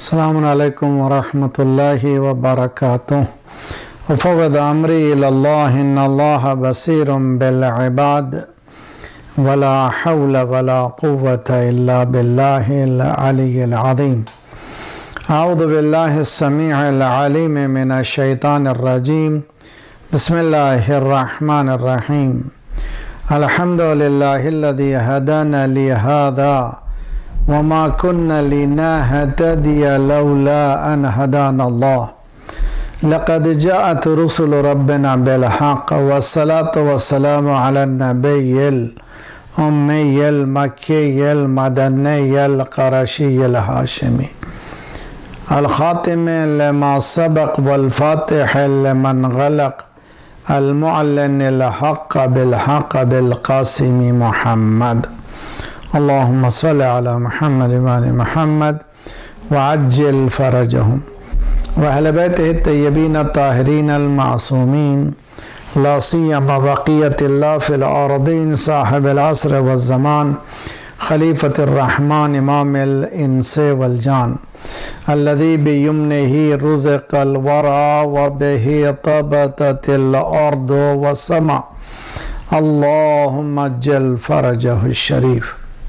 अस्सलामु अलैकुम वरहमतुल्लाहि वबरकातुहू। उफ़व्विद अम्री इलल्लाहि इन्नल्लाहा बसीरुम बिल इबाद वला हौल वला कुव्वता इल्ला बिल्लाहिल अलिय्यिल अज़ीम। अऊज़ु बिल्लाहिस समीइल अलीम मिनश शैतानिर रजीम। बिस्मिल्लाहिर रहमानिर रहीम। अल्हम्दुलिल्लाहिल्लज़ी हदाना लिहाज़ा वमा कुन्ना लिनहतदिया लौला अन हदानल्लाह। लक़द जाअत रुसुलु रब्बिना बिल हक़्क़ वस्सलातु वस्सलामु अला नबिय्यिल उम्मिय्यिल मक्किय्यिल मदनिय्यिल क़ुरैशिय्यिल हाशिमी अल ख़ातिम लिमा सबक़ वल फ़ातिह लिमन ग़लक़ अल मुअल्लिनिल हक़्क़ बिल हक़्क़ बिल क़ासिमी मुहम्मद। अल्लाहुम्मा सल्लि अला मुहम्मद व आलि मुहम्मद व अज्जिल फ़रजहुम व अहलबैत तय्यबीन ताहिरीन अल मासूमीन ला सियमा बक़ियतिल्लाह फ़िल अर्दीन साहिबिल अस्र व ज़मान खलीफ़तिर रहमान इमामिल इंस वल जान अल्लज़ी बियमनिही रुज़िक़ल वरा व बिही तबततिल अर्दु व समा। अल्लाहुम्मा अज्जिल फ़रजहु शरीफ।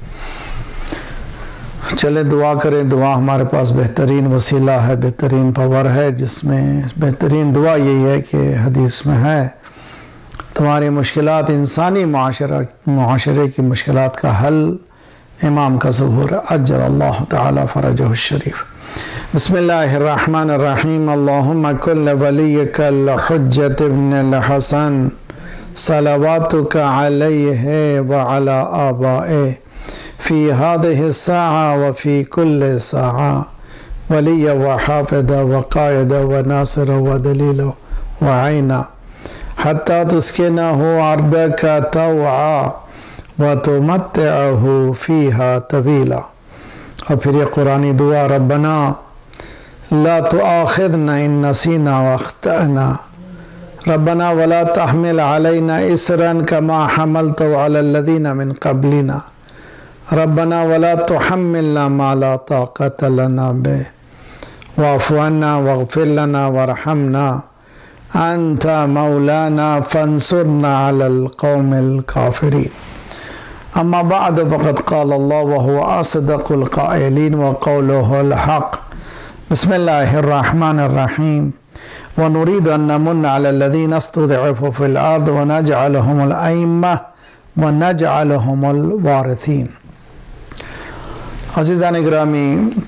चले दुआ करें। दुआ हमारे पास बेहतरीन वसीला है, बेहतरीन पावर है, जिसमें बेहतरीन दुआ यही है कि हदीस में है तुम्हारी मुश्किलात इंसानी माशरे की मुश्किलात का हल इमाम का ज़हूर अज्जल अल्लाह ताला फ़रजहु शरीफ। बिस्मिल्लाहिर्रहमानिर्रहीम। अल्लाहुम्मा कुल्ल वलिय्यकल हुज्जत इब्नुल हसन सलवातुका अलैहि व अला आबाए फ़ी हादिहि साआ व फ़ी कुल्ल साआ वलिया व हाफ़िदा व क़ाइदा व नासिरा व दलीला व आइना हत्ता तुस्किनहु अर्दका तौआ व तुमत्तिअहु फ़ीहा तवीला। और फिर ये कुरानी दुआ रब्बना ला तुआखिज़ना इन नसीना व अख़्तअना रब्बना वला तहमिल अलैना इसरन कमा हमलतहु अलल लज़ीना मिन क़ब्लिना रब्बना वला तुहम्मिलना मा ला ताक़त लना बिह वाफ़ु अन्ना वग़फ़िर लना वरहमना अन्ता मौलाना फ़ंसुरना अलल क़ौमिल काफ़िरीन। अम्मा बअद फ़क़द क़ाल अल्लाह व हुवा अस्दक़ुल क़ाइलीन व क़ौलुहुल हक़्क़। बिस्मिल्लाहिर्रहमानिर्रहीम। व नुरीदु अन नमुन्ना अलल लज़ीना इस्तुज़इफ़ू फ़िल अर्ज़ व नजअलहुमुल अइम्मा व नजअलहुमुल वारिसीन। अज़ीज़ान गिरामी,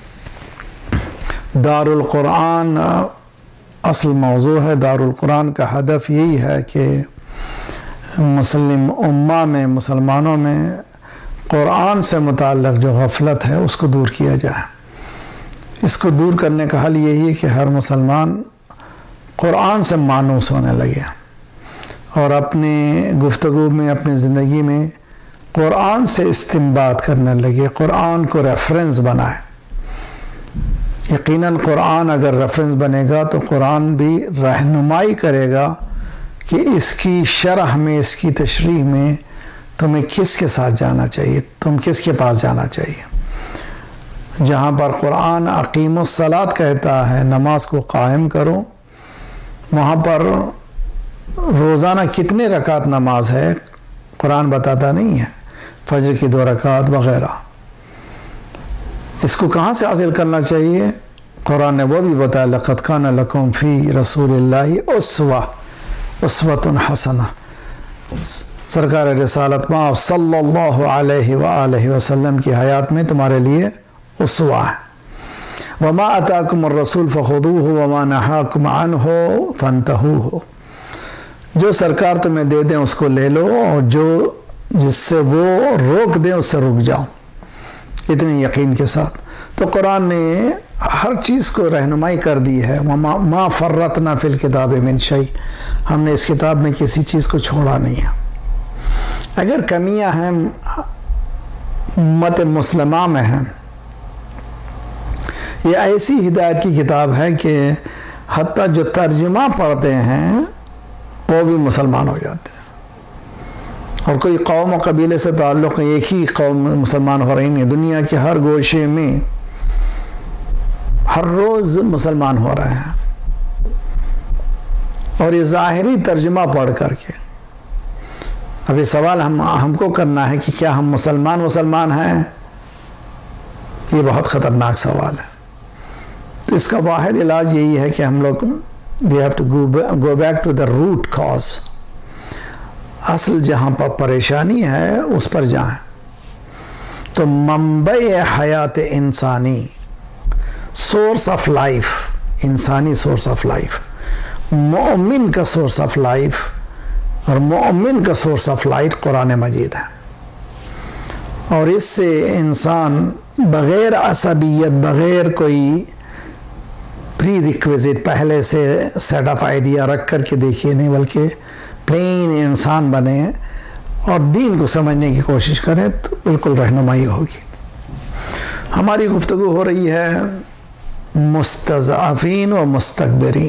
दारुल क़ुरआन असल मौजू है। दारुल क़ुरआन का हदफ यही है कि मुस्लिम उम्मा में, मुसलमानों में क़ुरआन से मुताल्लिक़ जो गफ़लत है उसको दूर किया जाए। इसको दूर करने का हल यही है कि हर मुसलमान क़ुरआन से मानूस होने लगे और अपनी गुफ्तगू में, अपनी ज़िंदगी में क़ुरआन से इस्तिंबात करने लगे, क़ुरआन को रेफरेंस बनाए। यकीनन क़ुरआन अगर रेफरेंस बनेगा तो क़ुरआन भी रहनुमाई करेगा कि इसकी शरह में, इसकी तशरीह में तुम्हें किसके साथ जाना चाहिए, तुम किसके पास जाना चाहिए। जहाँ पर क़ुरआन अक़ीमुस्सलात कहता है नमाज को कायम करो, वहाँ पर रोज़ाना कितने रकात नमाज है क़ुरआन बताता नहीं है, फजर की 2 रकात वग़ैरह। इसको कहाँ से हासिल करना चाहिए? क़ुरआन ने वो भी बताया, लक़द काना लकुम फ़ी रसूलिल्लाहि उस्वतुन हसना। सरकार रिसालत माफ़ सल्लल्लाहु अलैहि व आलिहि वसल्लम की हयात में तुम्हारे लिए उस्वा है। वमा अताकुमुर रसूल फ़ख़ुज़ूहु वमा नहाकुम अन्हु फ़ंतहू। जो सरकार तुम्हें दे दें उसको ले लो और जो जिससे वो रोक दें उससे रुक जाओ, इतने यकीन के साथ। तो कुरान ने हर चीज़ को रहनुमाई कर दी है। मा फ़र्रतना फ़िल किताबि मिन शै। हमने इस किताब में किसी चीज़ को छोड़ा नहीं है। अगर कमियां हैं उम्मत मुस्लिमा में हैं, ये ऐसी हिदायत की किताब है कि हत्ता जो तर्जुमा पढ़ते हैं वो भी मुसलमान हो जाते हैं। और कोई कौम और कबीले से ताल्लुक़ एक ही कौम मुसलमान हो रही नहीं, दुनिया के हर गोशे में हर रोज़ मुसलमान हो रहे हैं, और ये ज़ाहिरी तर्जुमा पढ़ करके अभी सवाल हमको करना है कि क्या हम मुसलमान हैं? ये बहुत ख़तरनाक सवाल है। तो इसका वाहिद इलाज यही है कि हम लोग we have to go back to the root cause. असल जहाँ पर परेशानी है उस पर जाएं। तो मंबई हयात इंसानी, सोर्स ऑफ लाइफ, इंसानी सोर्स ऑफ लाइफ, मोमिन का सोर्स ऑफ लाइफ और मोमिन का source of light Quran Majeed है। और इससे इंसान बग़ैर असबियत, बग़ैर कोई प्री रिक्विजिट पहले से सेट ऑफ आइडिया रख कर के देखिए नहीं, बल्कि प्लेन इंसान बने और दीन को समझने की कोशिश करें तो बिल्कुल रहनुमाई होगी। हमारी गुफ्तगू हो रही है मुस्तज़ाफीन व मुस्तकबरीन।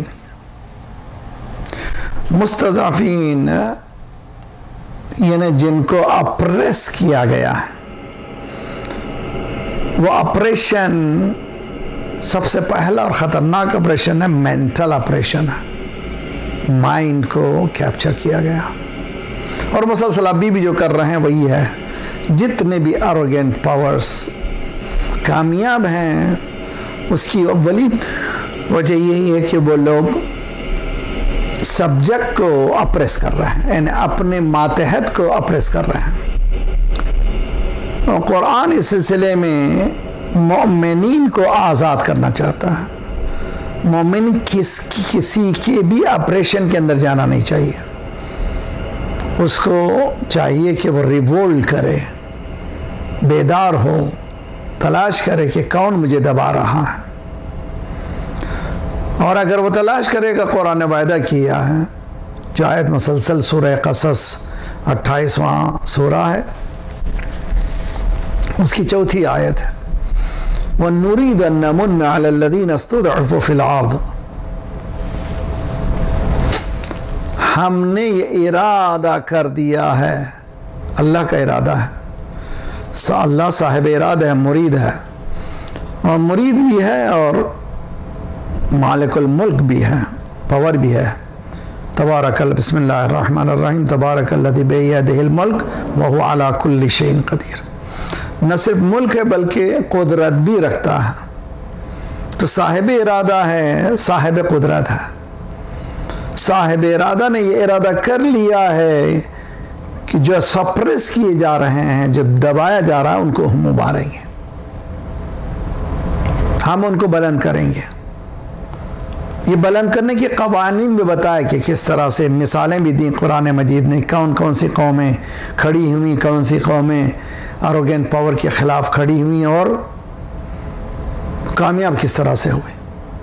मुस्तज़ाफीन यानी जिनको अप्रेस किया गया है, वो ऑपरेशन सबसे पहला और ख़तरनाक ऑपरेशन है, मेंटल ऑपरेशन है, माइंड को कैप्चर किया गया। और मुसलसल अभी भी जो कर रहे हैं वही है। जितने भी एरोगेंट पावर्स कामयाब हैं, उसकी अव्वली वजह यही है कि वो लोग सब्जेक्ट को अप्रेस कर रहे हैं, यानी अपने मातहत को अप्रेस कर रहे हैं। और कुरान इस सिलसिले में मोमिनीन को आज़ाद करना चाहता है। मोमिन किसी के भी ऑपरेशन के अंदर जाना नहीं चाहिए। उसको चाहिए कि वो रिवोल्ट करे, बेदार हो, तलाश करे कि कौन मुझे दबा रहा है। और अगर वो तलाश करेगा, कुरान ने वायदा किया है, जो आयत मुसलसल सूरह क़सस 28वां सूरा है, उसकी चौथी आयत है, वनुरीद अन नमुन्ना अलल्लज़ीना इस्तुज़अफ़ू फ़िल अर्ज़। हमने ये इरादा कर दिया है, अल्लाह का इरादा है, अल्लाह साहिब इरादा है, मुरीद है, और मुरीद भी है और मालिकुल मुल्क भी है, पावर भी है। तबारकल बिस्मिल्लाहिर्रहमानिर्रहीम तबारकल्लज़ी बियदिहिल मुल्क व हुवा अला कुल्लि शैइन क़दीर। न सिर्फ मुल्क है बल्कि कुदरत भी रखता है। तो साहिब इरादा है, साहिब कुदरत है। साहिब इरादा ने ये इरादा कर लिया है कि जो सप्रेस किए जा रहे हैं, जो दबाया जा रहा है, उनको हम उबारेंगे, हम उनको बुलंद करेंगे। ये बुलंद करने के कवानीन भी बताया कि किस तरह से, मिसालें भी दी कुरान मजीद ने, कौन कौन सी कौमें खड़ी हुई, कौन सी कौमें एरोगेंट पावर के खिलाफ खड़ी हुई और कामयाब किस तरह से हुए।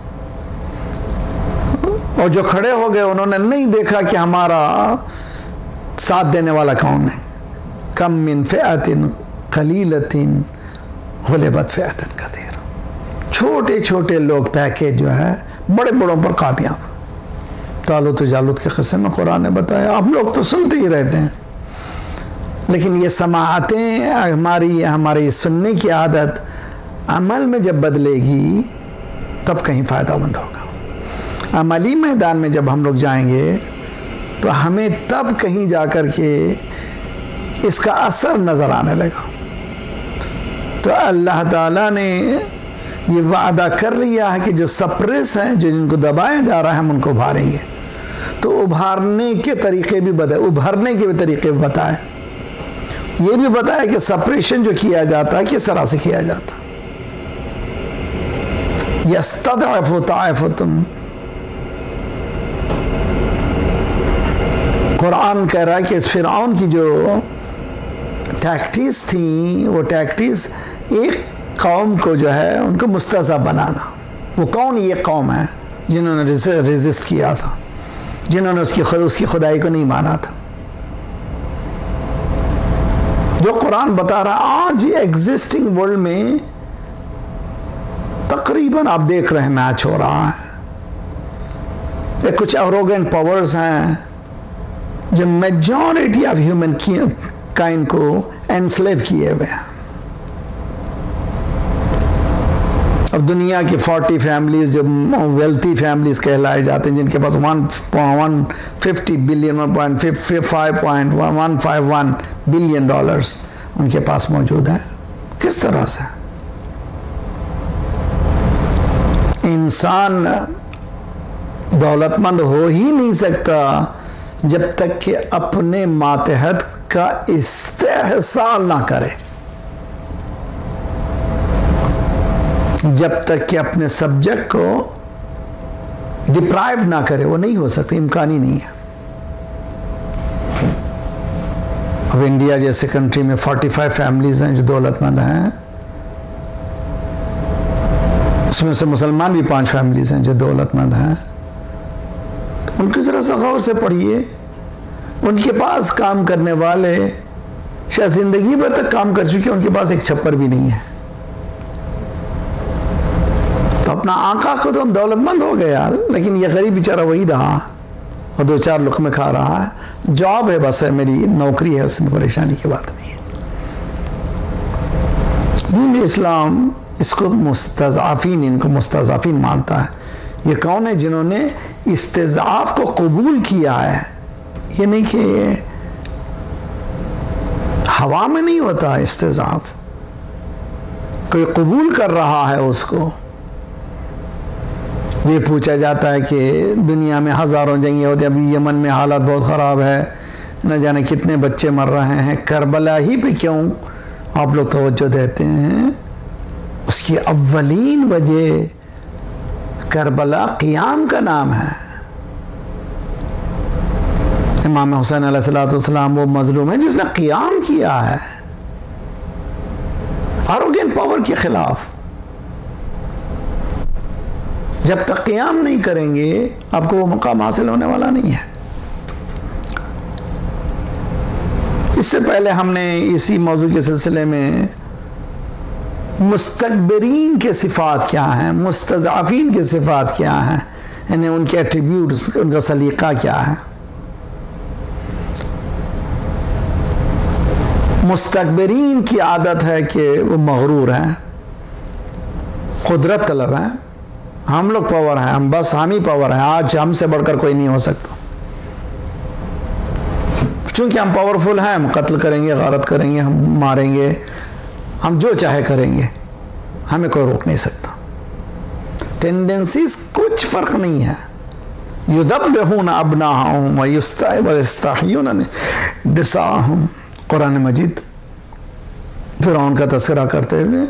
और जो खड़े हो गए उन्होंने नहीं देखा कि हमारा साथ देने वाला कौन है। कम मिन फ़िअतिन क़लीलतिन ग़ुलिबत फ़िअतन कसीरा। छोटे छोटे लोग पैकेज जो है बड़े बड़ों पर कामयाब। तालुत जालूत के क़िस्से में कुरान ने बताया। आप लोग तो सुनते ही रहते हैं, लेकिन ये समाअतें हमारी सुनने की आदत अमल में जब बदलेगी तब कहीं फ़ायदामंद होगा। अमली मैदान में जब हम लोग जाएंगे तो हमें तब कहीं जाकर के इसका असर नज़र आने लगा। तो अल्लाह ताला ने ये वादा कर लिया है कि जो सप्रेस हैं, जो जिनको दबाया जा रहा है, हम उनको उभारेंगे। तो उभारने के तरीके भी बताए, उभरने के भी तरीके भी बताए। ये भी बताया कि सप्रेशन जो किया जाता है किस तरह से किया जाता है। यस्तदअफ़ु ताइफ़तुम, कुरान कह रहा है कि फ़िरऔन की जो टैक्टिस थी, वो टैक्टिस एक कौम को जो है उनको मुस्तज़अफ़ बनाना। वो कौन ये कौम है जिन्होंने रेजिस्ट किया था, जिन्होंने उसकी खुदाई को नहीं माना था। जो कुरान बता रहा है आज एग्जिस्टिंग वर्ल्ड में तकरीबन आप देख रहे हैं मैच हो रहा है। ये कुछ एरोगेंट पावर्स हैं जो मेजॉरिटी ऑफ ह्यूमन काइंड को एनस्लेव किए हुए हैं। अब दुनिया की 40 फैमिलीज जो वेल्थी फैमिलीज कहलाए जाते हैं, जिनके पास 150 बिलियन 1.51 बिलियन डॉलर्स उनके पास मौजूद है, किस तरह से? इंसान दौलतमंद हो ही नहीं सकता जब तक कि अपने मातहत का इस्तेहसाल ना करे, जब तक कि अपने सब्जेक्ट को डिप्राइव ना करे, वो नहीं हो सकती, इम्कान ही नहीं है। अब इंडिया जैसे कंट्री में 45 फैमिलीज हैं जो दौलतमंद हैं, उसमें से मुसलमान भी 5 फैमिलीज हैं जो दौलतमंद हैं। उनकी जरा सा गौर से पढ़िए, उनके पास काम करने वाले शायद जिंदगी भर तक काम कर चुके, उनके पास एक छप्पर भी नहीं है। तो अपना आका को तो हम दौलतमंद हो गए यार, लेकिन ये गरीब बेचारा वही रहा और 2-4 लुक़्मे खा रहा है। जॉब है, बस है, मेरी नौकरी है, उसमें परेशानी की बात नहीं है। दीन इस्लाम इसको मुस्तज़ाफ़ीन, इनको मुस्तज़ाफ़ीन मानता है। ये कौन है? जिन्होंने इस्तिज़ाफ़ को कबूल किया है। ये नहीं कि हवा में नहीं होता इस्तिज़ाफ़, कोई कबूल कर रहा है उसको। ये पूछा जाता है कि दुनिया में हज़ारों जंगें होती हैं, अभी यमन में हालत बहुत ख़राब है, न जाने कितने बच्चे मर रहे हैं, करबला ही पे क्यों आप लोग तवज्जो देते हैं? उसकी अव्वलीन वजह करबला क़ियाम का नाम है। इमाम हुसैन अलैहिस्सलाम वो मजलूम है जिसने क़ियाम किया है आरोगेंट पावर के खिलाफ। जब तक क़ियाम नहीं करेंगे आपको वो मुकाम हासिल होने वाला नहीं है। इससे पहले हमने इसी मौजू के सिलसिले में मुस्तकबरीन के सिफ़ात क्या हैं, मुस्तज़ाफ़ीन के सिफ़ात क्या हैं, यानी उनके एट्रीब्यूट्स, उनका सलीक़ा क्या है। मुस्तकबरीन की आदत है कि वो मगरूर हैं, कुदरत तलब हैं। हम लोग पावर हैं, हम बस हम ही पावर हैं, आज हमसे बढ़कर कोई नहीं हो सकता। चूंकि हम पावरफुल हैं, हम कत्ल करेंगे, गारत करेंगे, हम मारेंगे, हम जो चाहे करेंगे, हमें कोई रोक नहीं सकता। टेंडेंसीज कुछ फर्क नहीं है। युदब्बिहून अब्नाअहुम व यस्तहयून निसाअहुम, कुरान मजीद फिरौन का तस्करा करते हुए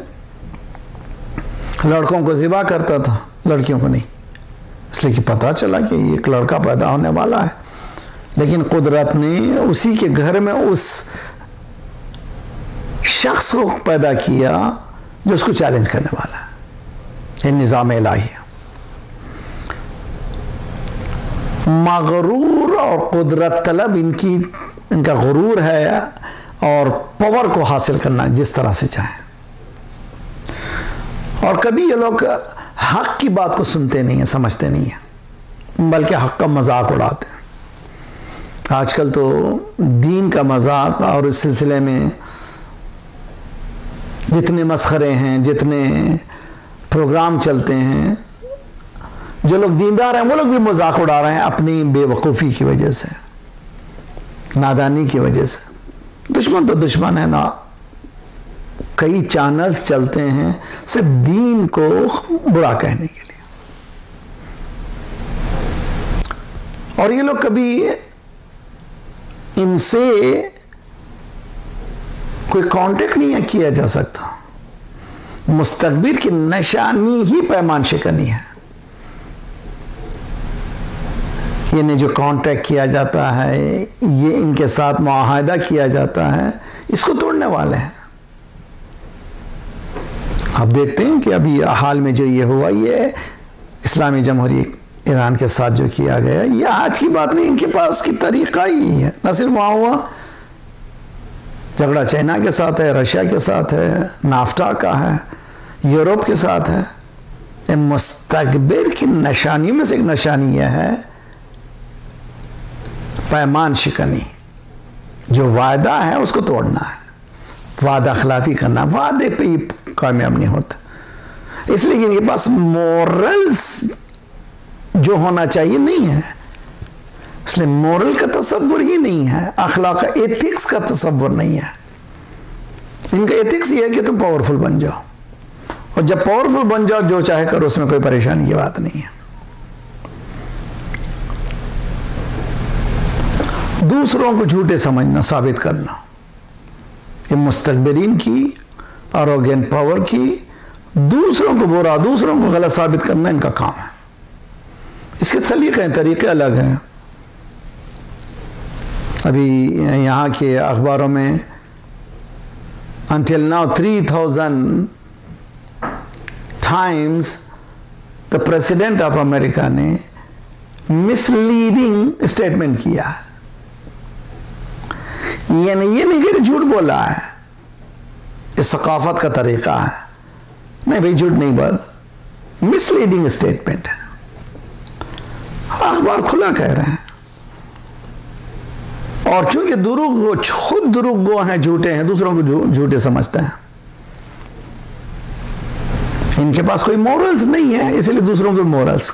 लड़कों को ज़िबा करता था, लड़कियों को नहीं, इसलिए कि पता चला कि एक लड़का पैदा होने वाला है। लेकिन कुदरत ने उसी के घर में उस शख्स को पैदा किया जो उसको चैलेंज करने वाला है। ये निज़ाम इलाही है। मगरूर और कुदरत तलब इनका गुरूर है और पावर को हासिल करना जिस तरह से चाहे। और कभी ये लोग हक की बात को सुनते नहीं हैं, समझते नहीं हैं, बल्कि हक का मजाक उड़ाते हैं। आजकल तो दीन का मजाक और इस सिलसिले में जितने मसखरे हैं, जितने प्रोग्राम चलते हैं, जो लोग दीनदार हैं वो लोग भी मजाक उड़ा रहे हैं अपनी बेवकूफ़ी की वजह से, नादानी की वजह से। दुश्मन तो दुश्मन है ना, कई चैनल्स चलते हैं सिर्फ दीन को बुरा कहने के लिए। और ये लोग कभी इनसे कोई कांटेक्ट नहीं किया जा सकता। मुस्तकबिर की निशानी ही पैमान शिकनी है। यानी जो कांटेक्ट किया जाता है, ये इनके साथ मुआहदा किया जाता है, इसको तोड़ने वाले हैं। आप देखते हैं कि अभी हाल में जो ये हुआ, ये इस्लामी जमहूरियत ईरान के साथ जो किया गया, ये आज की बात नहीं, इनके पास की तरीका ही है। न सिर्फ वहाँ हुआ, झगड़ा चाइना के साथ है, रशिया के साथ है, नाफ्टा का है, यूरोप के साथ है। मुस्तकबिर की निशानियों में से एक निशानी यह है पैमान शिकनी। जो वादा है उसको तोड़ना है, वादा खिलाफी करना, वादे पे ही कामयाब नहीं होता। इसलिए इनके पास मोरल्स जो होना चाहिए नहीं है, इसलिए मोरल का तसव्वुर ही नहीं है, अखलाक का एथिक्स का तसव्वुर नहीं है। इनका एथिक्स ये है कि तुम पावरफुल बन जाओ, और जब पावरफुल बन जाओ जो चाहे करो, उसमें कोई परेशानी की बात नहीं है। दूसरों को झूठे समझना, साबित करना, ये मुस्तकबिरीन की आरोगेंट पावर की, दूसरों को बुरा, दूसरों को गलत साबित करना इनका काम है। इसके सलीके तरीके अलग हैं। अभी यहाँ के अखबारों में until now 3000 times the president of America ने misleading statement किया है। यानी ये नहीं कि झूठ बोला है, ये सकाफत का तरीका है। नहीं भाई, झूठ नहीं बोल, मिसलीडिंग स्टेटमेंट है। अखबार खुला कह रहे हैं, और चूंकि दुरुग खुद दुरुगो हैं, झूठे हैं, दूसरों को झूठे समझते हैं। इनके पास कोई मोरल्स नहीं है, इसलिए दूसरों के मोरल्स।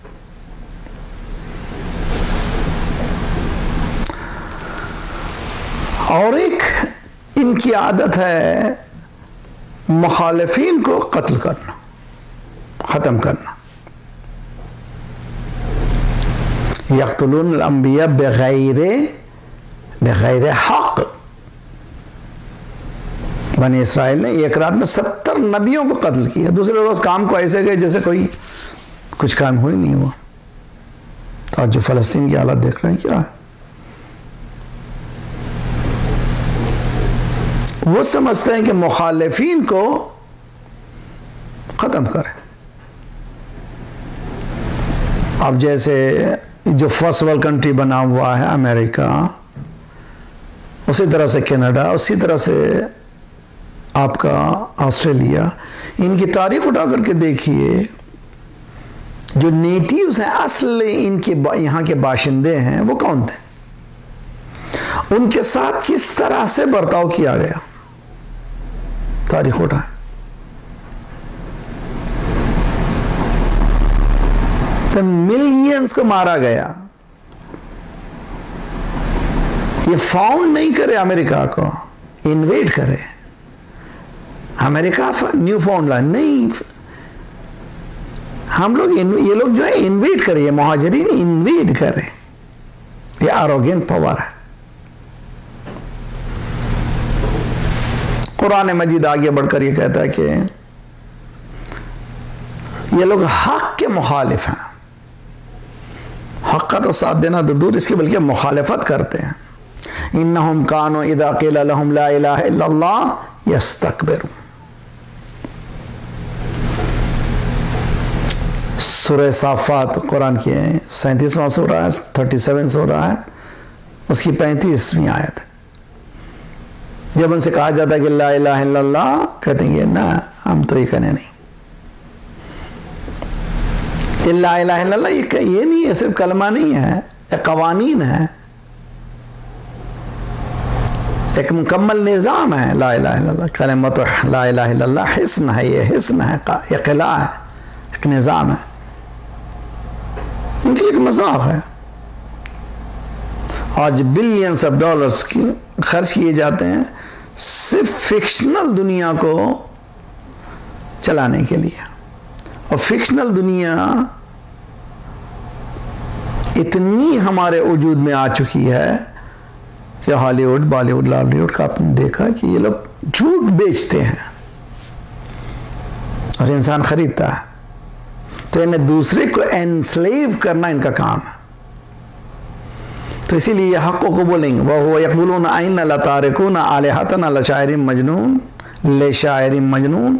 और एक इनकी आदत है मुखालिफिन को कत्ल करना, खत्म करना। यक़्तुलून अल-अंबिया बग़ैर हक़। बनी इसराइल ने एक रात में 70 नबियों को कत्ल किया। दूसरे रोज काम को ऐसे गए जैसे कोई कुछ काम हो ही नहीं हुआ। तो आज जो फलस्तीन की हालत देख रहे हैं क्या है, वो समझते हैं कि मुखालिफिन को खत्म करें। अब जैसे जो फर्स्ट वर्ल्ड कंट्री बना हुआ है अमेरिका, उसी तरह से कनाडा, उसी तरह से आपका ऑस्ट्रेलिया, इनकी तारीख उठा करके देखिए, जो नेटिव्स हैं, असल इनके यहाँ के बाशिंदे हैं, वो कौन थे, उनके साथ किस तरह से बर्ताव किया गया, तारीख उठा। तो मिलियंस को मारा गया। ये फाउंड नहीं करे अमेरिका को, इन्वेड करे। अमेरिका न्यू फाउंड लैंड नहीं, हम लोग ये लोग जो है इन्वेड करे, ये मुहाजिरीन इन्वेड करे। ये आरोगेंट पावर है। कुरान मजीद आगे बढ़कर ये कहता है कि ये लोग हक के मुखालिफ हैं। हक का तो साथ देना तो दूर, इसकी बल्कि मुखालिफत करते हैं। इन्नहुम कानू इदा क़ील लहुम ला इलाहा इल्लल्लाह यस्तकबिरून। सूरह साफ़ात कुरान की 37वां सूरा है, 37 सूरा है, उसकी 35वीं आयत है। जब उनसे कहा जाता है कि ला इलाहा इल्लल्लाह, कहते हैं ना हम तो ये कहने नहीं। ला इलाहा इल्लल्लाह ये नहीं है, सिर्फ कलमा नहीं है, एक कवानीन है, एक मुकम्मल निज़ाम है। ला इलाहा इल्लल्लाह कलमत ला इलाहा इल्लल्लाह हिस्न है, ये हिस्न है, ये किला है, एक निज़ाम है। इनके लिए एक मजाक है। आज बिलियंस ऑफ डॉलर्स की खर्च किए जाते हैं सिर्फ फिक्शनल दुनिया को चलाने के लिए, और फिक्शनल दुनिया इतनी हमारे वजूद में आ चुकी है कि हॉलीवुड, बॉलीवुड, लॉलीवुड का आपने देखा कि ये लोग झूठ बेचते हैं और इंसान खरीदता है। तो इन्हें दूसरे को एनस्लेव करना इनका काम है। तो इसीलिए ये हक़ को बोलेंगे, वह यक़ूलून अइन्ना लतारिकूना आलिहतना लशाइरिन मजनून लेशाइरिन मजनून।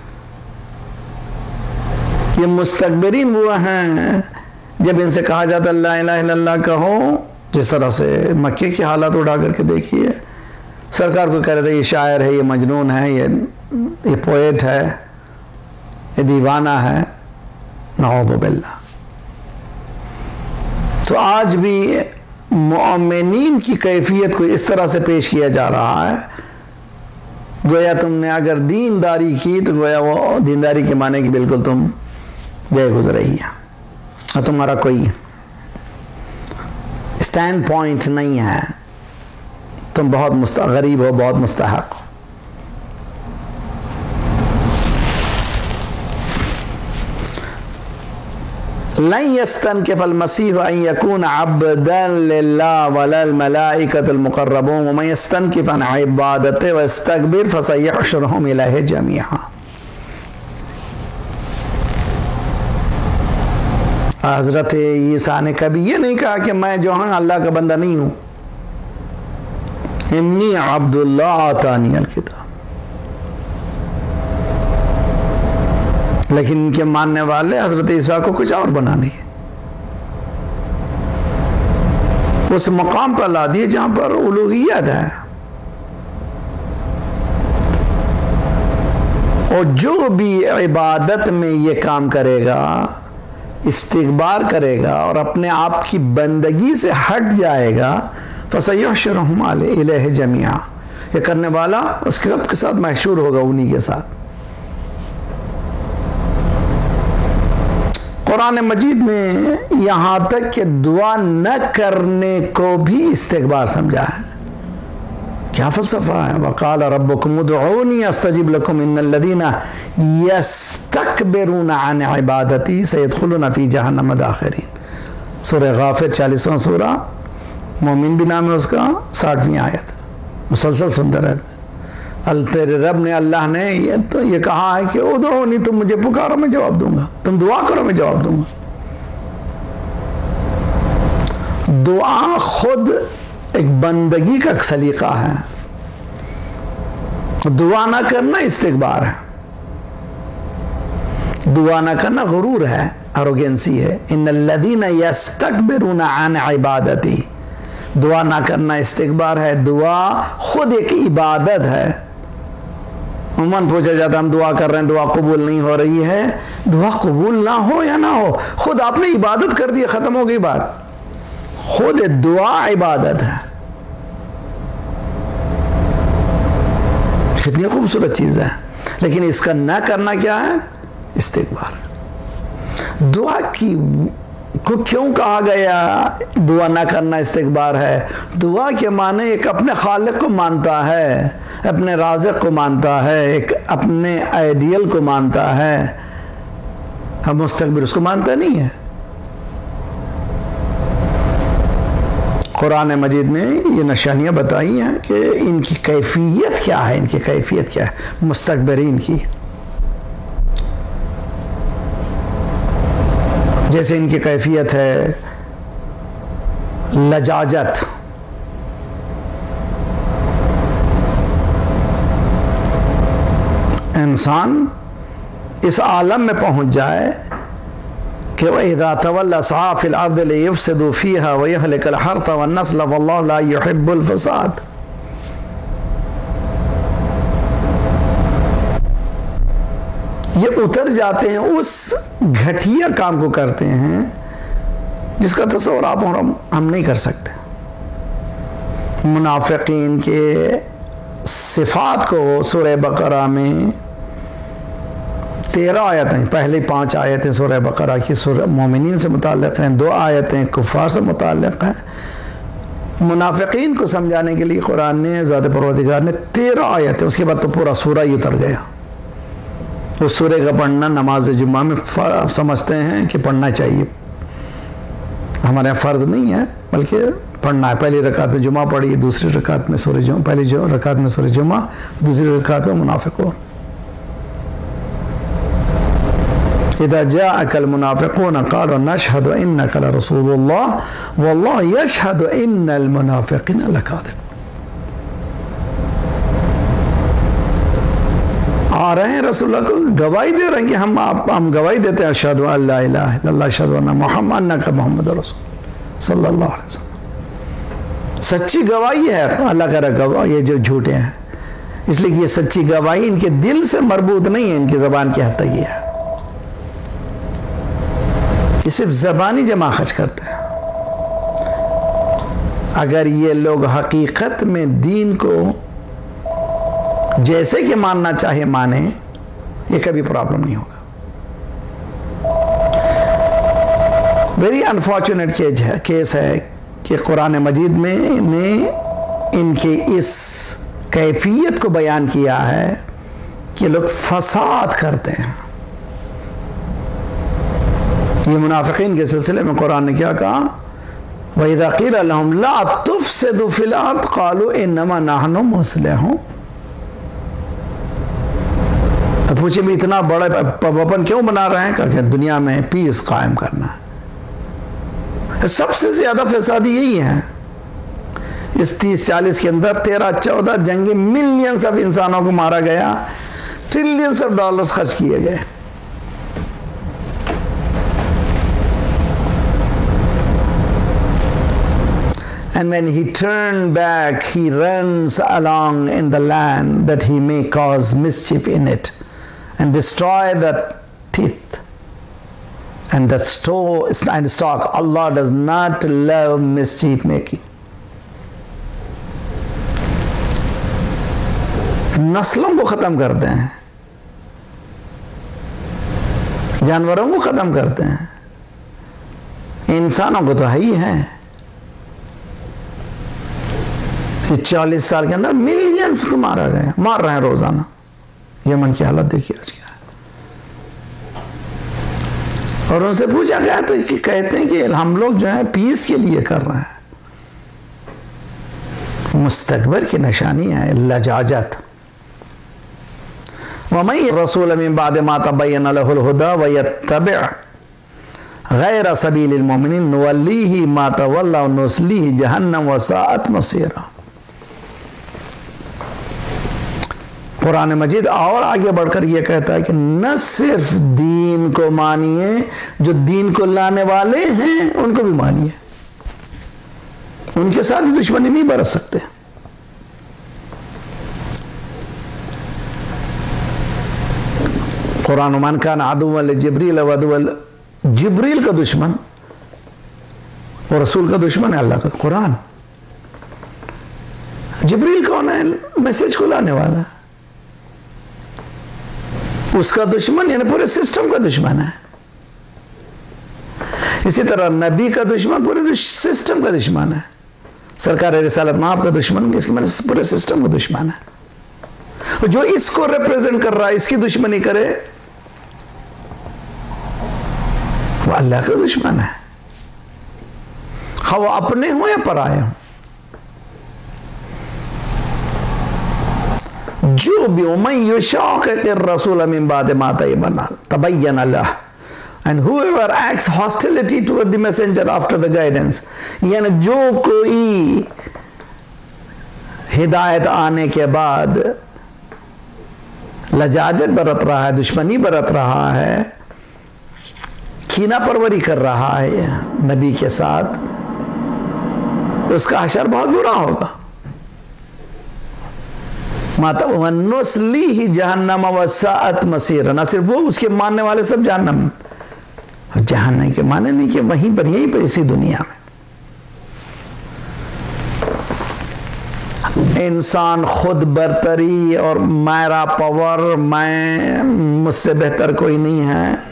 ये मुस्तकबरीन वो हैं जब इनसे कहा जाता ला इलाहा इल्लल्लाह कहो, जिस तरह से मक्के की हालत उठा करके देखिए, सरकार को कह रहे थे ये शायर है, ये मजनून है, ये पोएट है, ये दीवाना है, नऊज़ु बिल्लाह। तो आज भी मुअम्मिनीन की कैफियत को इस तरह से पेश किया जा रहा है गोया तुमने अगर दीनदारी की तो गोया वो दीनदारी के माने कि बिल्कुल तुम गए गुजरे ही है और तुम्हारा कोई स्टैंड पॉइंट नहीं है, तुम बहुत गरीब हो, बहुत मुस्तहक हो। लन यस्तनकिफल मसीह अन यकून अब्दन लिल्लाह वलल मलाइकतुल मुकर्रबून व मन यस्तनकिफ अन इबादतिही व यस्तकबिर फसयहशुरुहुम इलैहि जमीआ। हजरत ईसा ने कभी ये नहीं कहा कि मैं जो हूं अल्लाह का बंदा नहीं हूं। इन्नी अब्दुल्लाह आतानी अल किताब। लेकिन इनके मानने वाले हजरत ईसा को कुछ और बना नहीं, उस मकाम पर ला दिए जहां पर उलूहियत है। और जो भी इबादत में ये काम करेगा, इस्तिगबार करेगा और अपने आप की बंदगी से हट जाएगा, फसयहशुरुहुम इलैहि जमीआ, ये करने वाला उसके रब के साथ महशूर होगा, उन्हीं के साथ। कुरान मजीद में यहां तक कि दुआ न करने को भी इस्तिगबार समझा है। क्या फलसफा है। वक़ाल रब्बुकुम उदऊनी अस्तजिब लकुम इन्नल लज़ीना यस्तकबिरूना अन इबादती सयदखुलूना फी जहन्नम दाखिरीन। सूरह गाफिर 40वां सूरा, मोमिन भी नाम है उसका, 60वीं आयत। मुसलसल सुनते रहते। तेरे रब ने, अल्लाह ने ये कहा है कि उदऊनी, तुम मुझे पुकारो मैं जवाब दूंगा, तुम दुआ करो मैं जवाब दूंगा। दुआ खुद एक बंदगी का सलीका है, दुआ ना करना इस्तिगबार है, दुआ ना करना गुरूर है, एरोगेंसी है। इन्नल लज़ीना यस्तकबिरूना अन इबादती, दुआ ना करना इस्तिगबार है। दुआ खुद एक इबादत है। उमन पूछा जाता हम दुआ कर रहे हैं, दुआ कबूल नहीं हो रही है। दुआ कबूल ना हो या ना हो, खुद आपने इबादत कर दी, खत्म हो गई बात। खुद दुआ इबादत है। कितनी खूबसूरत चीज है। लेकिन इसका ना करना क्या है? इस्तिगबार। दुआ की को क्यों कहा गया दुआ ना करना इस्तिगबार है? दुआ के माने एक अपने खालिक को मानता है, अपने राज़िक को मानता है, एक अपने आइडियल को मानता है। हम मुस्तकबिर उसको मानता नहीं है। कुरान मजीद में ये निशानियां बताई हैं कि इनकी कैफियत क्या है, इनकी कैफियत क्या है मुस्तकबिरीन की। जैसे इनकी कैफियत है लजाजत, इंसान इस आलम में पहुंच जाए कि वह इज़ा तवल्ला सआ फिल अर्द लियुफ़सिदु फ़ीहा व यहलिकल हर्थ वन नस्ल वल्लाहु ला युहिब्बुल फ़साद। ये उतर जाते हैं, उस घटिया काम को करते हैं जिसका तस्वर आप और हम नहीं कर सकते। मुनाफिकीन के सिफात को सूरह बकरा में 13 आयतें, पहले 5 आयतें सूरह बकरा की सूरह मोमिनीन से मुताल्लिक़ हैं, 2 आयतें कुफ़ार से मुताल्लिक़ हैं। मुनाफिकीन को समझाने के लिए कुरान ने, ज़ात परवरदिगार ने 13 आयतें, उसके बाद तो पूरा सूरा ही उतर गया। उस सूरे का पढ़ना नमाज जुम्मा में समझते हैं कि पढ़ना चाहिए, हमारे यहाँ फ़र्ज़ नहीं है बल्कि पढ़ना है। पहली रकात में जुम्मा पढ़ी, दूसरी रकात में सूरह जुम्मा, पहली रकात में सूरह जुम्मा, दूसरी रकात में मुनाफिकून। इज़ा जाअकल मुनाफिकून क़ालू नशहदु इन्नका लरसूलुल्लाह वल्लाहु यशहदु इन्नल मुनाफिकीना लकाज़िबून। आ रहे हैं रसूलुल्लाह को गवाही दे रहे हैं कि हम गवाही देते हैं अशहदु अल्ला इलाहा इल्लल्लाह अशहदु अन्ना मुहम्मदन मुहम्मदुर रसूल सल्लल्लाहु अलैहि वसल्लम। सच्ची गवाही है, अल्लाह का गवाह ये जो झूठे हैं, इसलिए कि ये सच्ची गवाही इनके दिल से मरबूत नहीं है, इनकी ज़बान की हद तक ही है। ये सिर्फ ज़बानी जमा खर्च करते हैं। अगर ये लोग हकीकत में दीन को जैसे कि मानना चाहे माने, ये कभी प्रॉब्लम नहीं होगा। वेरी अनफॉर्चुनेट केस है कि कुरान मजीद में ने इनके इस कैफियत को बयान किया है कि लोग फसाद करते हैं। ये मुनाफिकीन के सिलसिले में कुरान ने क्या कहा, वइज़ा क़ील लहुम ला तुफ़सिदू फ़िल अर्ज़ क़ालू इन्नमा नहनु मुस्लिहून। पूछे भी इतना बड़ा वेपन क्यों बना रहे हैं? कहा दुनिया में पीस कायम करना है। सबसे ज्यादा फसादी यही है। इस 30-40 के अंदर 13-14 जंगे, मिलियंस ऑफ इंसानों को मारा गया, ट्रिलियंस ऑफ डॉलर्स खर्च किए गए। And when he turned back, he runs along in the land that he may cause mischief in it and destroy the teeth and the store and stock. Allah does not love mischief making. नस्लों को खत्म करते हैं, जानवरों को खत्म करते हैं, इंसानों को तो है ही है। 40 साल के अंदर मिलियंस को मार रहे हैं रोजाना। यमन की हालत देखिए आज क्या है। और उनसे पूछा गया तो कहते हैं कि हम लोग जो है पीस के लिए कर रहे हैं। मुस्तकबर की निशानी है लजाजत। वमन रसूल मिन बाद मा तबय्यन लहुल हुदा व यत्तबि गैर सबीलिल मुमिनीन नुवल्लिही मा तवल्ला व नुस्लिही जहन्नम व साअत मसीरा। कुरान मजीद और आगे बढ़कर यह कहता है कि न सिर्फ दीन को मानिए, जो दीन को लाने वाले हैं उनको भी मानिए, उनके साथ भी दुश्मनी नहीं बरत सकते। कुरान मन का अदुव्वल जिब्रील वदुव्वल, जिब्रील का दुश्मन और रसूल का दुश्मन है अल्लाह का कुरान। जिब्रील कौन है? मैसेज को लाने वाला। उसका दुश्मन यानी पूरे सिस्टम का दुश्मन है। इसी तरह नबी का दुश्मन पूरे सिस्टम का दुश्मन है। सरकार रिसालत माप का दुश्मन इसके मैंने पूरे सिस्टम का दुश्मन है। तो जो इसको रिप्रेजेंट कर रहा है, इसकी दुश्मनी करे, वो अल्लाह का दुश्मन है, वो अपने हो या पराए हो। जो भी रसूल मिन बाद मा तबय्यन लह, and whoever acts hostility toward the messenger after the guidance, यानी जो कोई हिदायत आने के बाद लजाजत बरत रहा है, दुश्मनी बरत रहा है, कीना परवरी कर रहा है नबी के साथ, उसका हशर बहुत बुरा होगा। माता वनुस्लिही जहन्नम व साअत मसीरा। न सिर्फ वो, उसके मानने वाले सब जहन्नम। जहन्नम के माने नहीं कि वहीं पर, यहीं पर, इसी दुनिया में। इंसान खुद बरतरी और मेरा पावर, मैं, मुझसे बेहतर कोई नहीं है,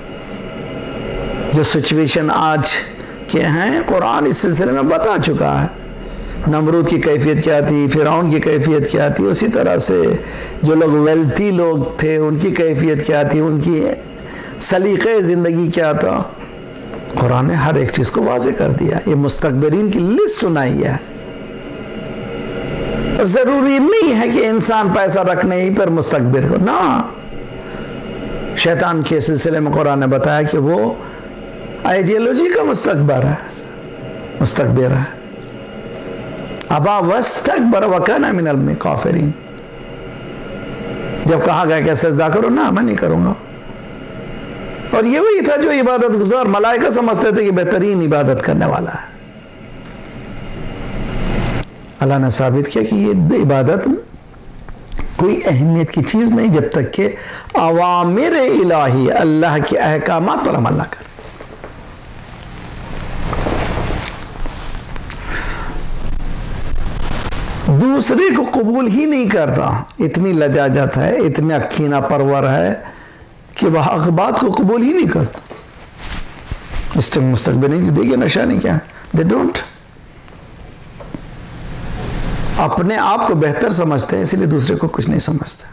जो सिचुएशन आज के हैं कुरान इस सिलसिले में बता चुका है। नमरूद की कैफियत क्या थी, फिरौन की कैफियत क्या थी, उसी तरह से जो लोग वेल्थी लोग थे उनकी कैफियत क्या थी, उनकी सलीक़े ज़िंदगी क्या था। कुरान ने हर एक चीज़ को वाज़ेह कर दिया। ये मुस्तकबरीन की लिस्ट सुनाई है। ज़रूरी नहीं है कि इंसान पैसा रखने ही पर मुस्तकबिर हो ना। शैतान के सिलसिले में कुरान ने बताया कि वो आइडियोलॉजी का मुस्तकबिर है। अबा वस्तकबर वकाना मिनल काफिरीन। जब कहा गया कि सजदा करो, ना मैं नहीं करूंगा। और ये वही था जो इबादत गुजार मलाइका समझते थे कि बेहतरीन इबादत करने वाला है। अल्लाह ने साबित किया कि ये इबादत कोई अहमियत की चीज नहीं जब तक कि अवामिर इलाही, अल्लाह के अहकामात पर अमल ना करे। दूसरे को कबूल ही नहीं करता, इतनी लजाजत है, इतना कीना परवर है कि वह हक बात को कबूल ही नहीं करता। मुस्तकबिरीन की देखिए निशानी क्या है, दे डोंट, अपने आप को बेहतर समझते हैं इसलिए दूसरे को कुछ नहीं समझते।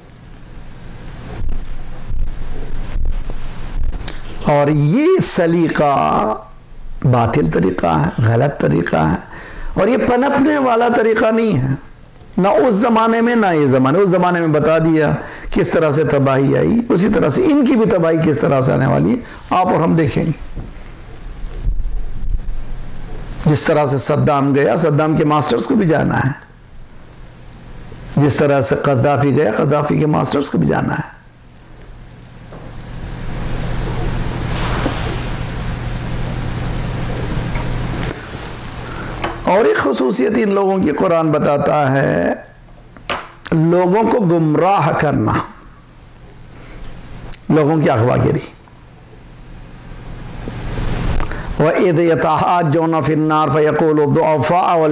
और ये सलीका बातिल तरीका है, गलत तरीका है, और ये पनपने वाला तरीका नहीं है, ना उस जमाने में ना ये जमाने। उस जमाने में बता दिया किस तरह से तबाही आई, उसी तरह से इनकी भी तबाही किस तरह से आने वाली है, आप और हम देखेंगे। जिस तरह से सद्दाम गया, सद्दाम के मास्टर्स को भी जाना है। जिस तरह से कद्दाफी गया, कद्दाफी के मास्टर्स को भी जाना है। और एक खुसूसियत इन लोगों की कुरान बताता है, लोगों को गुमराह करना, लोगों की अगवागिरी। वइज़ यतहाज्जूना फिन्नार फयक़ूलु दुअफ़ाउ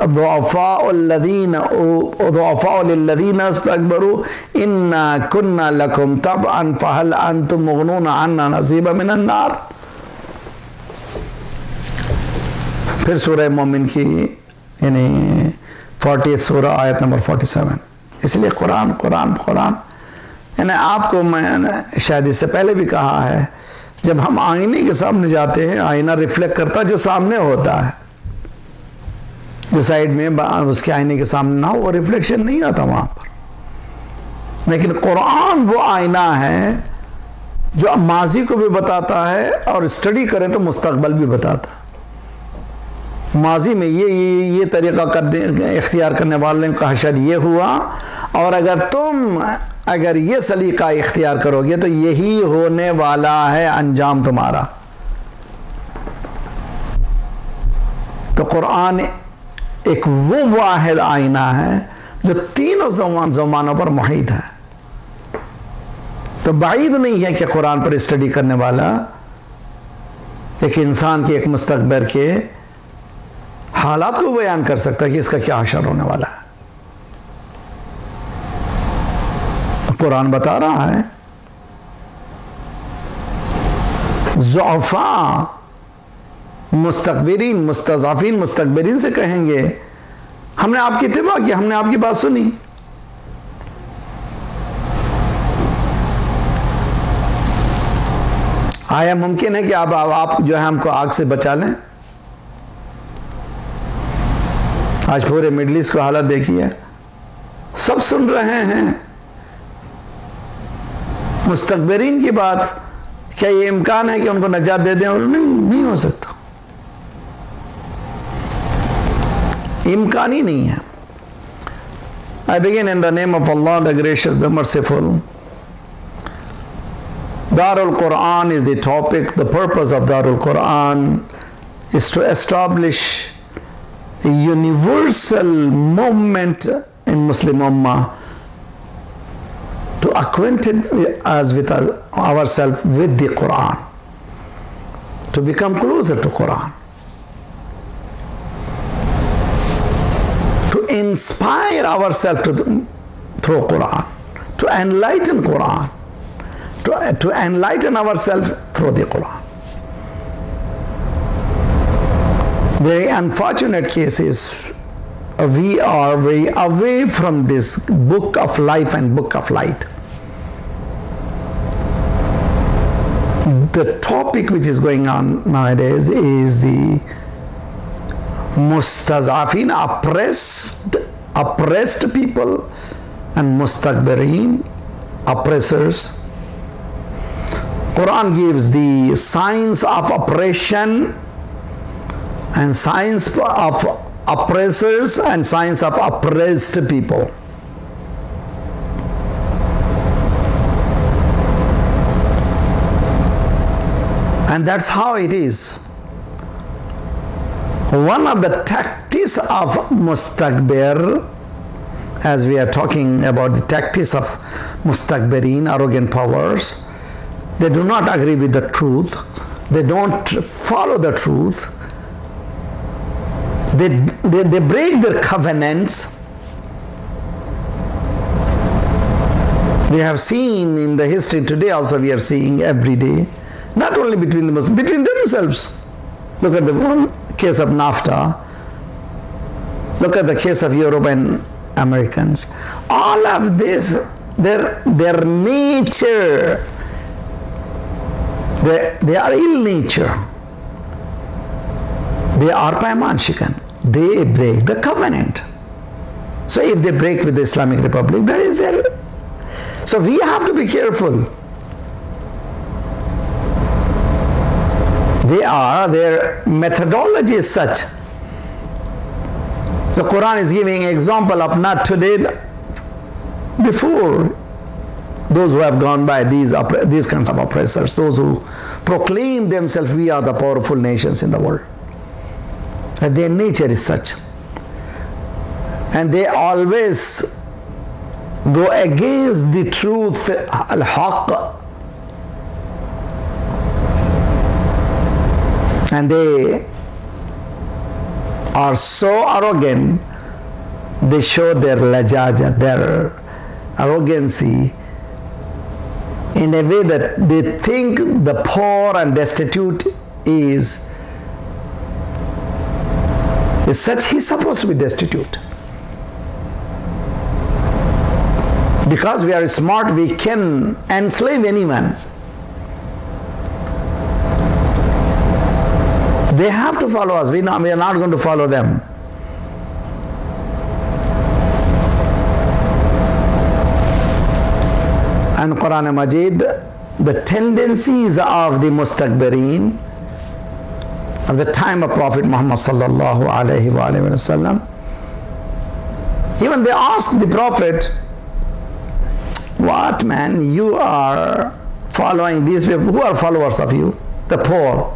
लिल्लज़ीना इस्तकबरू इन्ना कुन्ना लकुम तबअन फहल अंतुम मुग़नूना अन्ना नसीबा मिनन नार। फिर सूरह मोमिन की यानी 40 सूरह आयत नंबर 47। इसलिए कुरान कुरान कुरान यानी आपको मैं शायद इससे पहले भी कहा है, जब हम आईने के सामने जाते हैं, आईना रिफ्लेक्ट करता जो सामने होता है, जो साइड में उसके आईने के सामने ना हो वो रिफ्लेक्शन नहीं आता वहां पर। लेकिन कुरान वो आईना है जो माजी को भी बताता है और स्टडी करें तो मुस्तकबल भी बताता है। माजी में ये तरीका करने इख्तियार करने वाले का हशर ये हुआ, और अगर ये सलीका इख्तियार करोगे तो यही होने वाला है अंजाम तुम्हारा। तो कुरान एक वो वाहिद आईना है जो तीनों ज़मानों पर मुहीत है। तो बाइद नहीं है कि कुरान पर स्टडी करने वाला एक इंसान के, एक मुस्तकबिर के हालात को बयान कर सकता है कि इसका क्या हशर होने वाला है। कुरान बता रहा है ज़ुअफ़ा मुस्तकबिरीन, मुस्तज़ाफ़ीन मुस्तकबिरीन से कहेंगे हमने आपकी इत्तिबा की, हमने आपकी बात सुनी। आया मुमकिन है कि आप जो है हमको आग से बचा लें? आज पूरे मिडल ईस्ट को हालत देखिए, सब सुन रहे हैं मुस्तकबिरीन की बात। क्या ये इम्कान है कि उनको नजात दे दें? और नहीं हो सकता, इम्कान ही नहीं है। I begin in the name of Allah, the gracious, the merciful. Darul Quran is the topic. The purpose of Darul Quran is to establish a universal movement in Muslim Ummah, to acquaint us with ourselves with the Quran, to become closer to Quran, to inspire ourselves through Quran, to enlighten Quran, to enlighten ourselves through the Quran. Very unfortunate case is we are very away from this book of life and book of light. The topic which is going on nowadays is the Mustazafeen, oppressed people, and Mustakbreen, oppressors. Quran gives the signs of oppression and signs of oppressors and signs of oppressed people. And that's how it is. One of the tactics of Mustakbir, as we are talking about the tactics of Mustakbireen, arrogant powers, they do not agree with the truth, they don't follow the truth, they break their covenants, We have seen in the history today also, we are seeing every day, not only between the Muslims, between themselves. Look at the one case of NAFTA. Look at the case of Europe and Americans. All of this, their nature, they are ill nature. They are Paimanshikan. They break the covenant. So if they break with the Islamic Republic, that is their. So we have to be careful. Their methodology is such. The Quran is giving example of not today, before, those who have gone by, these kinds of oppressors, those who proclaim themselves, we are the powerful nations in the world. And their nature is such. And they always go against the truth, al-haq. And they are so arrogant, they show their lajaja, their arrogancy, in a way that they think the poor and destitute is such, he's supposed to be destitute. Because we are smart, we can enslave anyone. They have to follow us. We are not going to follow them. And Quran Majid, the tendencies of the Mustakbreen of the time of Prophet Muhammad sallallahu alaihi wasallam, even they asked the Prophet, what man, you are following these people, who are followers of you? The poor.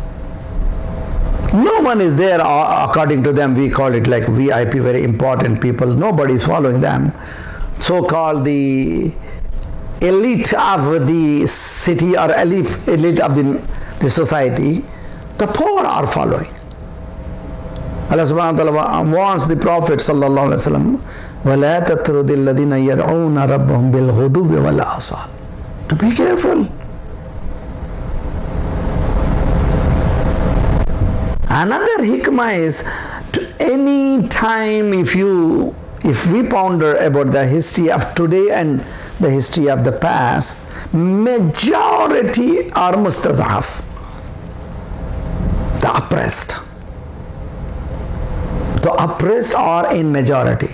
No one is there according to them. We call it like VIP, very important people. Nobody is following them. So-called the elite of the city or elite of the society, the poor are following. Allah subhanahu wa ta'ala warns the Prophet sallallahu alaihi wasallam, وَلَا تَتْرُدِ الَّذِينَ يَدْعُونَ رَبَّهُمْ بِالْغُدُوِّ وَالْآصَالِ. To be careful. Another hikmah is, any time if we ponder about the history of today and the history of the past, majority are mustazaf, the oppressed. The oppressed are in majority.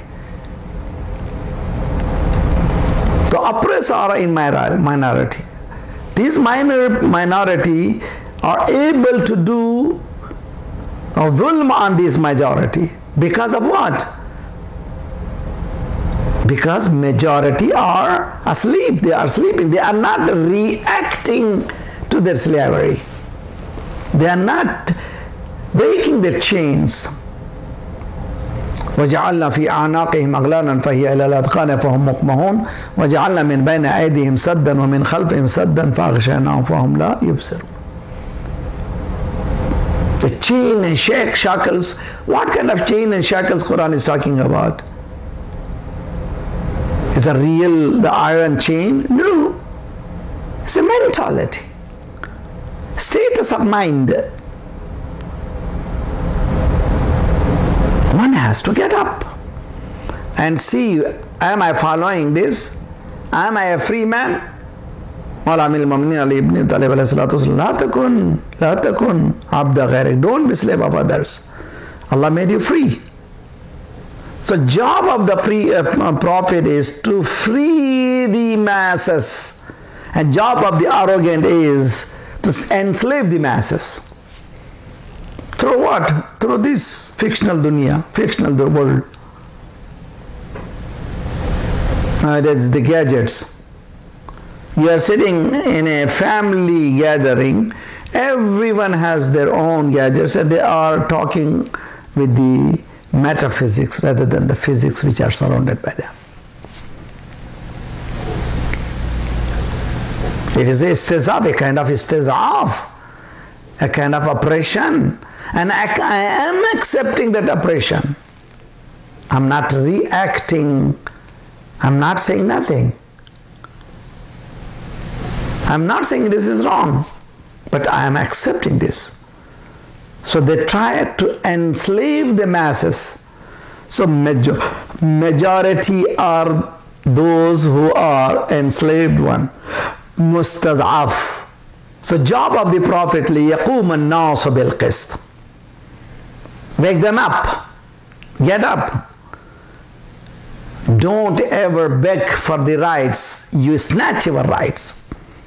The oppressed are in minority. These minority are able to do dhulm on this majority. Because of what? Because majority are asleep. They are sleeping. They are not reacting to their slavery. They are not breaking their chains. وَجَعَلْنَا فِي أَعْنَاقِهِمْ أَغْلَالًا فَهِيَ إِلَى الْأَذْقَانِ فَهُمْ مُقْمَحُونَ وَجَعَلْنَا مِنْ بَيْنِ أَيْدِيهِمْ سَدًّا وَمِنْ خَلْفِهِمْ سَدًّا فَأَغْشَيْنَاهُمْ فَهُمْ لَا يُبْصِرُونَ. The chain and shackles. What kind of chain and shackles Quran is talking about? Is it real, the iron chain? No. It's a mentality. Status of mind. One has to get up and see, am I following this? Am I a free man? Don't be slave of others. Allah made you free. So job of the free prophet is to free the masses, and job of the arrogant is to enslave the masses. Through what? Through this fictional dunya, fictional world. That's the gadgets. You are sitting in a family gathering, everyone has their own gadgets, and they are talking with the metaphysics rather than the physics which are surrounded by them. It is a kind of istizaf, a kind of oppression, and I am accepting that oppression. I'm not reacting, I'm not saying nothing. I'm not saying this is wrong, but I am accepting this. So they try to enslave the masses. So majority are those who are enslaved one. Mustazaf. So job of the Prophet, لِيَقُومَ النَّاسُ بِالْقِسْطِ. Wake them up. Get up. Don't ever beg for the rights. You snatch your rights.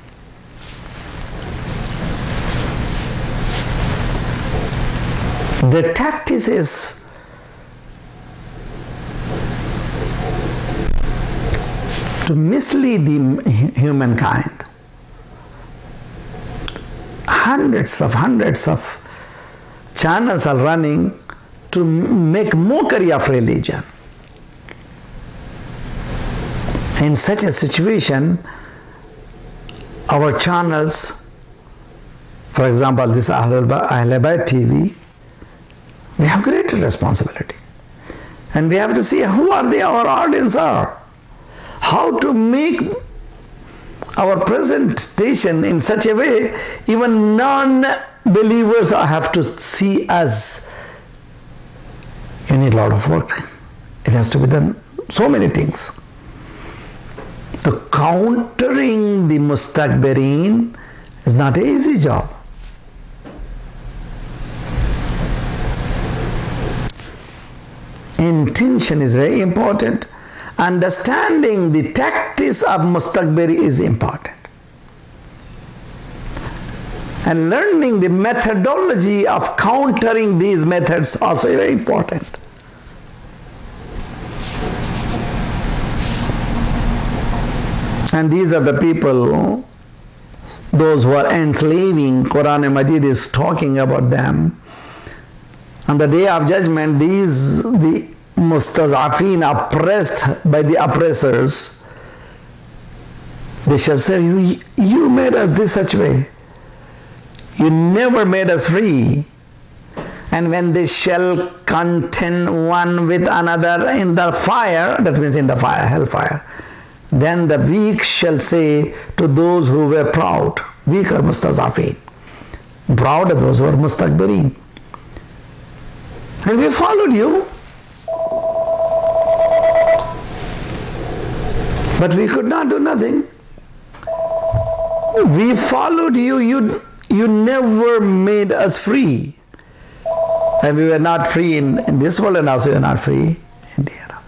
The tactic is to mislead the humankind. Hundreds of channels are running to make mockery of religion. In such a situation, our channels, for example, this Ahlebait Tv, we have greater responsibility. And we have to see who are our audience are. How to make our presentation in such a way, even non-believers have to see us. You need a lot of work. It has to be done so many things. So countering the Mustakbreen is not an easy job. Intention is very important. Understanding the tactics of Mustakbreen is important. And learning the methodology of countering these methods also very important. And these are the people, those who are enslaving. Quran and Majid is talking about them. On the day of judgment, the Mustazafeen, oppressed by the oppressors, they shall say, you made us this such way. You never made us free. And when they shall contend one with another in the fire, that means in the fire, hellfire, then the weak shall say to those who were proud, weak are Mustazafeen, proud are those who are Mustakbreen. And we followed you, but we could not do nothing. We followed you, you never made us free. And we were not free in this world, and also we are not free in the hereafter.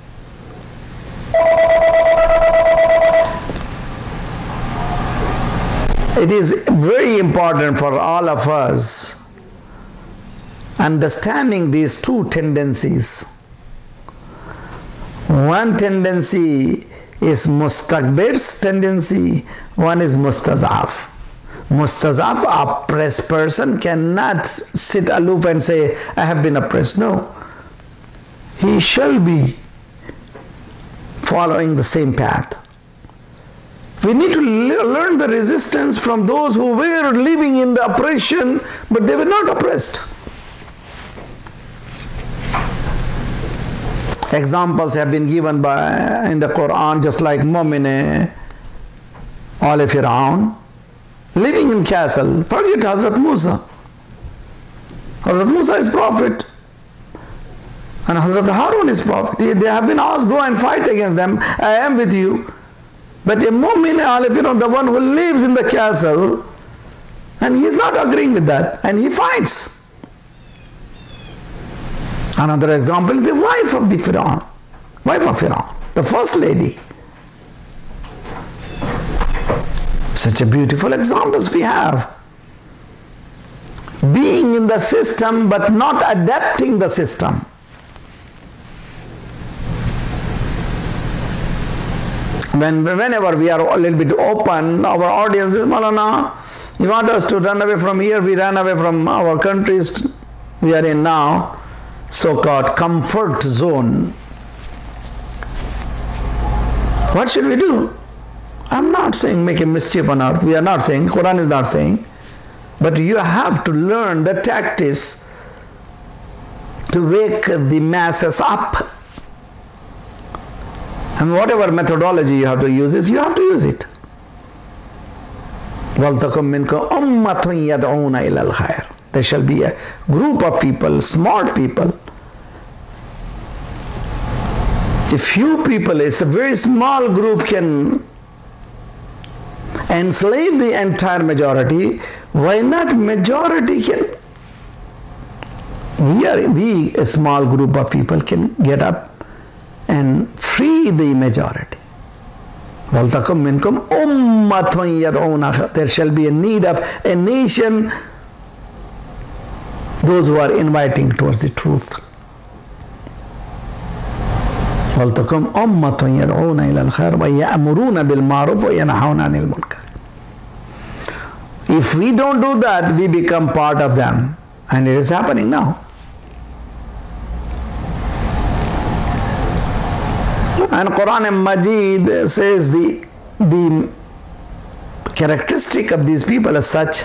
It is very important for all of us understanding these two tendencies. One tendency is Mustakbir's tendency, one is Mustazaf. Mustazaf, oppressed person, cannot sit aloof and say, I have been oppressed. No. He shall be following the same path. We need to learn the resistance from those who were living in the oppression, but they were not oppressed. Examples have been given in the Quran, just like Mu'mine, Firaun, living in castle. Forget Hazrat Musa. Hazrat Musa is prophet, and Hazrat Harun is prophet. They have been asked, go and fight against them. I am with you. But a Mu'min, Firaun, the one who lives in the castle, and he is not agreeing with that, and he fights. Another example is the wife of the Firaun, the first lady. Such a beautiful examples we have. Being in the system but not adapting the system. Whenever we are a little bit open, our audience is, Maulana, you want us to run away from here, we ran away from our countries we are in now, so-called comfort zone. What should we do? I'm not saying make a mischief on earth. We are not saying, Quran is not saying. But you have to learn the tactics to wake the masses up. And whatever methodology you have to use, you have to use it. وَلْتَكُمْ مِنْكُمْ أُمَّةٌ يَدْعُونَ إِلَى الْخَيْرِ. There shall be a group of people, smart people. A few people, it's a very small group, can enslave the entire majority. Why not majority can? We, a small group of people, can get up and free the majority. وَلْتَكُمْ مِنْكُمْ أُمَّةٌ يَدْعُونَ. There shall be a need of a nation, those who are inviting towards the truth. وَلْتَكُمْ أُمَّةٌ يَدْعُونَ إِلَى الْخَيْرِ وَيَأْمُرُونَ بِالْمَعْرُوفِ وَيَنْهَوْنَ عَنِ الْمُنكَرِ. If we don't do that, we become part of them, and it is happening now. And Quran Majid says the characteristic of these people is such,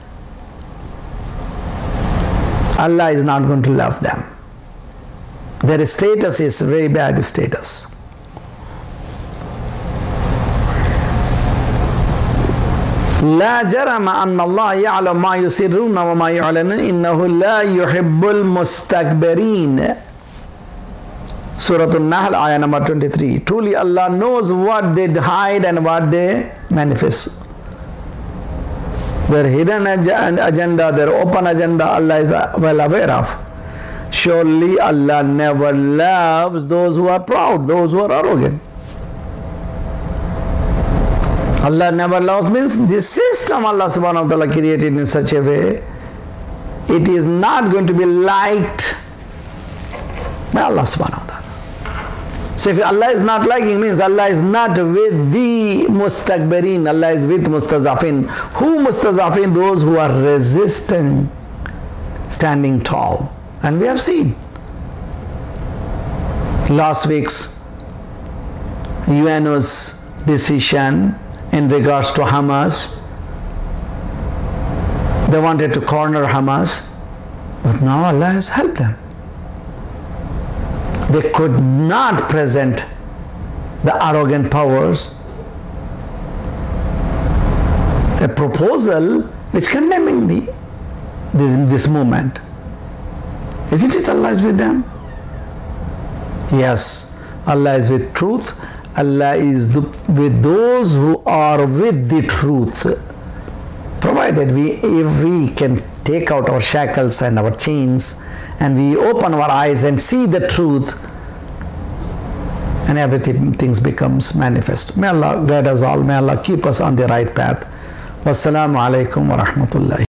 Allah is not going to love them. Their status is very bad status. لا جرم أن الله يعلم ما يسرون وما يعلنون إنه لا يحب المستكبرين. Surah An-Nahl, ayah number 23. Truly Allah knows what they hide and what they manifest. Their hidden agenda, their open agenda, Allah is well aware of. Surely Allah never loves those who are proud, those who are arrogant. Allah never loves means this system Allah subhanahu wa ta'ala created in such a way, it is not going to be liked by Allah subhanahu wa ta'ala. So if Allah is not liking, means Allah is not with the Mustakbreen, Allah is with Mustazafeen. Who Mustazafeen? Those who are resisting, standing tall. And we have seen last week's UNO's decision in regards to Hamas. They wanted to corner Hamas, but now Allah has helped them. They could not present the arrogant powers a proposal which condemning this movement. Isn't it Allah is with them? Yes, Allah is with truth. Allah is with those who are with the truth. Provided if we can take out our shackles and our chains and we open our eyes and see the truth, and everything things becomes manifest. May Allah guide us all. May Allah keep us on the right path. Wassalamu alaikum wa rahmatullahi.